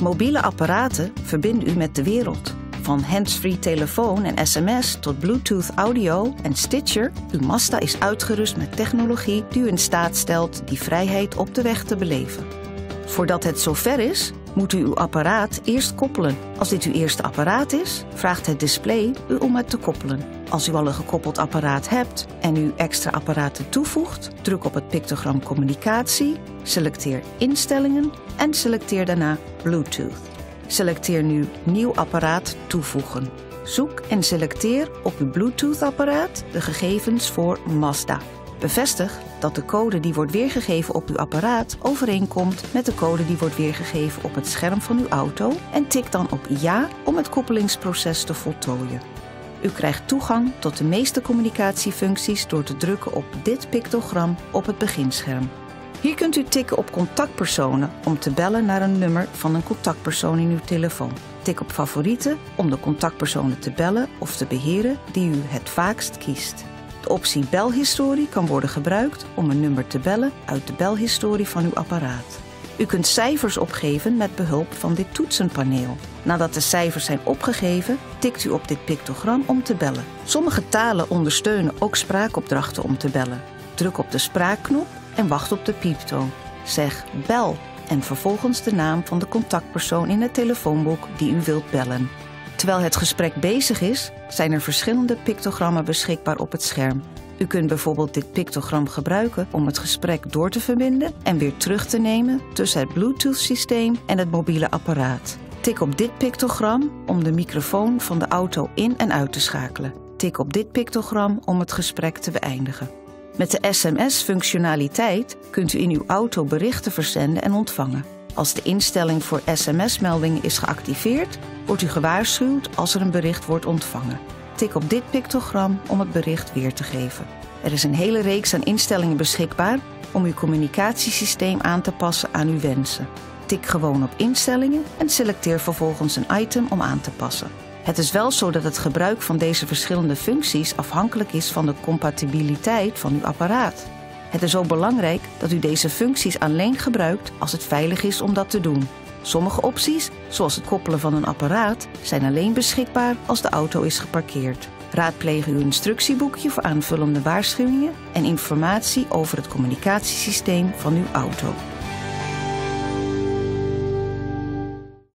Mobiele apparaten verbinden u met de wereld. Van handsfree telefoon en sms tot Bluetooth audio en Stitcher, uw Mazda is uitgerust met technologie die u in staat stelt die vrijheid op de weg te beleven. Voordat het zover is, moet u uw apparaat eerst koppelen. Als dit uw eerste apparaat is, vraagt het display u om het te koppelen. Als u al een gekoppeld apparaat hebt en u extra apparaten toevoegt, druk op het pictogram communicatie, selecteer instellingen en selecteer daarna Bluetooth. Selecteer nu nieuw apparaat toevoegen. Zoek en selecteer op uw Bluetooth-apparaat de gegevens voor Mazda. Bevestig dat de code die wordt weergegeven op uw apparaat overeenkomt met de code die wordt weergegeven op het scherm van uw auto en tik dan op ja om het koppelingsproces te voltooien. U krijgt toegang tot de meeste communicatiefuncties door te drukken op dit pictogram op het beginscherm. Hier kunt u tikken op contactpersonen om te bellen naar een nummer van een contactpersoon in uw telefoon. Tik op favorieten om de contactpersonen te bellen of te beheren die u het vaakst kiest. De optie belhistorie kan worden gebruikt om een nummer te bellen uit de belhistorie van uw apparaat. U kunt cijfers opgeven met behulp van dit toetsenpaneel. Nadat de cijfers zijn opgegeven, tikt u op dit pictogram om te bellen. Sommige talen ondersteunen ook spraakopdrachten om te bellen. Druk op de spraakknop en wacht op de pieptoon. Zeg bel en vervolgens de naam van de contactpersoon in het telefoonboek die u wilt bellen. Terwijl het gesprek bezig is, zijn er verschillende pictogrammen beschikbaar op het scherm. U kunt bijvoorbeeld dit pictogram gebruiken om het gesprek door te verbinden en weer terug te nemen tussen het Bluetooth-systeem en het mobiele apparaat. Tik op dit pictogram om de microfoon van de auto in en uit te schakelen. Tik op dit pictogram om het gesprek te beëindigen. Met de sms-functionaliteit kunt u in uw auto berichten verzenden en ontvangen. Als de instelling voor sms-meldingen is geactiveerd, wordt u gewaarschuwd als er een bericht wordt ontvangen. Tik op dit pictogram om het bericht weer te geven. Er is een hele reeks aan instellingen beschikbaar om uw communicatiesysteem aan te passen aan uw wensen. Tik gewoon op instellingen en selecteer vervolgens een item om aan te passen. Het is wel zo dat het gebruik van deze verschillende functies afhankelijk is van de compatibiliteit van uw apparaat. Het is ook belangrijk dat u deze functies alleen gebruikt als het veilig is om dat te doen. Sommige opties, zoals het koppelen van een apparaat, zijn alleen beschikbaar als de auto is geparkeerd. Raadpleeg uw instructieboekje voor aanvullende waarschuwingen en informatie over het communicatiesysteem van uw auto.